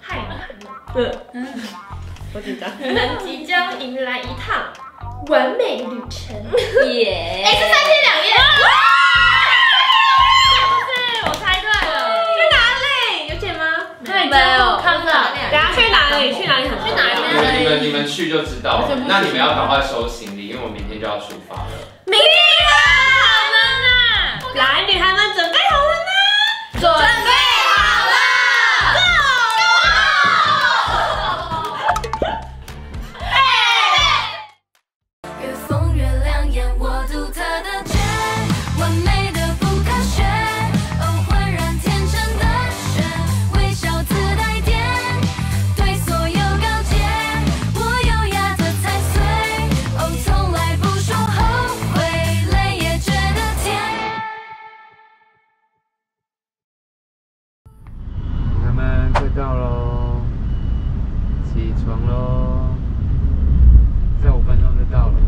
太难了。 我紧张。 你们即将迎来一趟完美旅程。 耶！ 哎，是3天2夜。是，我猜对了。去哪里？有钱吗？ 没有。 康的。 等下去哪里？去哪里？ 去哪里？ 你们去就知道了。那你们要赶快收行李，因为我明天就要出发了。 明天啊！ 来，女孩们准备好了吗？ 准备好了。 越风越亮眼，我独特的绝，完美的不可学。哦，浑然天成的雪，微笑自带电，对所有告诫。我优雅的踩碎，哦，从来不说后悔，累也觉得甜。 他们快到喽，起床喽，再5分钟就到了。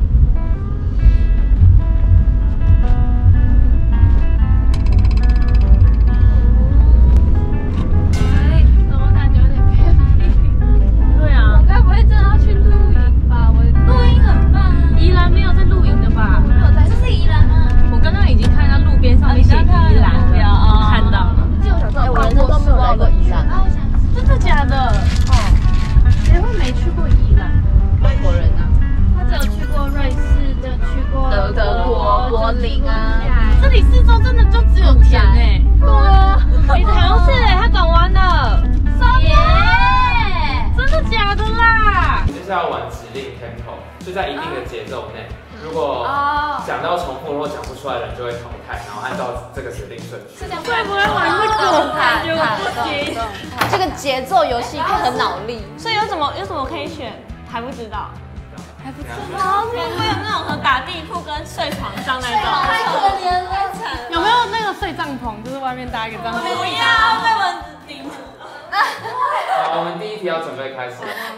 怎么感觉有点偏僻？对啊，我该不会真的要去露营吧？露营很棒啊。宜兰没有在露营的吧？没有在，这是宜兰吗？我刚刚已经看到路边上面写宜兰，看到了。记得我小时候， 我人生都没有来过宜兰。 真的假的？哦，谁会没去过宜兰？ 外国人啊， 他只有去过瑞士，只有去过德国柏林啊。 这里四周真的就只有田哎。对啊，好像是哎，他转弯了。耶！真的假的啦？ 就是要玩指令 tempo， 就在一定的节奏内。如果讲到重复或讲不出来的人就会淘汰，然后按照这个指令顺序。 会不会玩这个？感觉我不行。 这个节奏游戏会很脑力。 所以有什么可以选？还不知道。 还不知好，会不会有那种和打地铺跟睡床上那种？ 太可怜了。 有没有那个睡帐篷？就是外面搭一个帐篷。 不要被蚊子叮。 好，我们第一题要准备开始。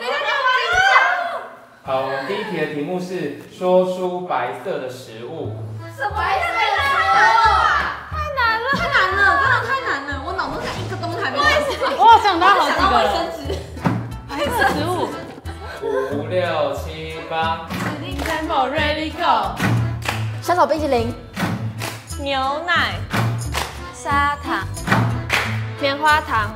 好，我们第一题的题目是说出白色的食物。 什么白色的食物啊？太难了，真的太难了，我脑中想一个东西还没想。我好想到好几个了。白色食物。 5、6、7、8。 Tempo ready go。 香草冰淇淋、 牛奶、 砂糖、 棉花糖。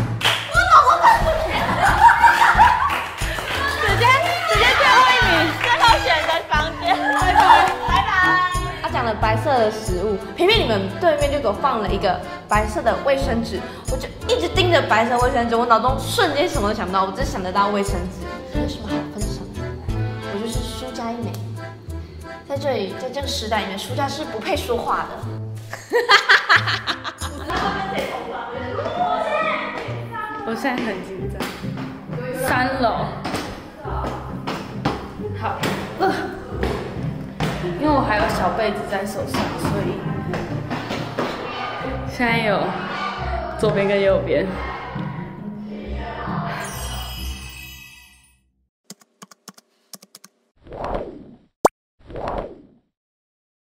直接最后一名，最后选的房间。拜拜。 他讲了白色的食物，偏偏你们对面就给我放了一个白色的卫生纸，我就一直盯着白色卫生纸，我脑中瞬间什么都想不到，我只想得到卫生纸。这有什么好分享的？我就是输家一枚。在这里，在这个时代里面，输家是不配说话的。 我现在很紧张。3楼。好，因为我还有小被子在手上，所以现在有左边跟右边。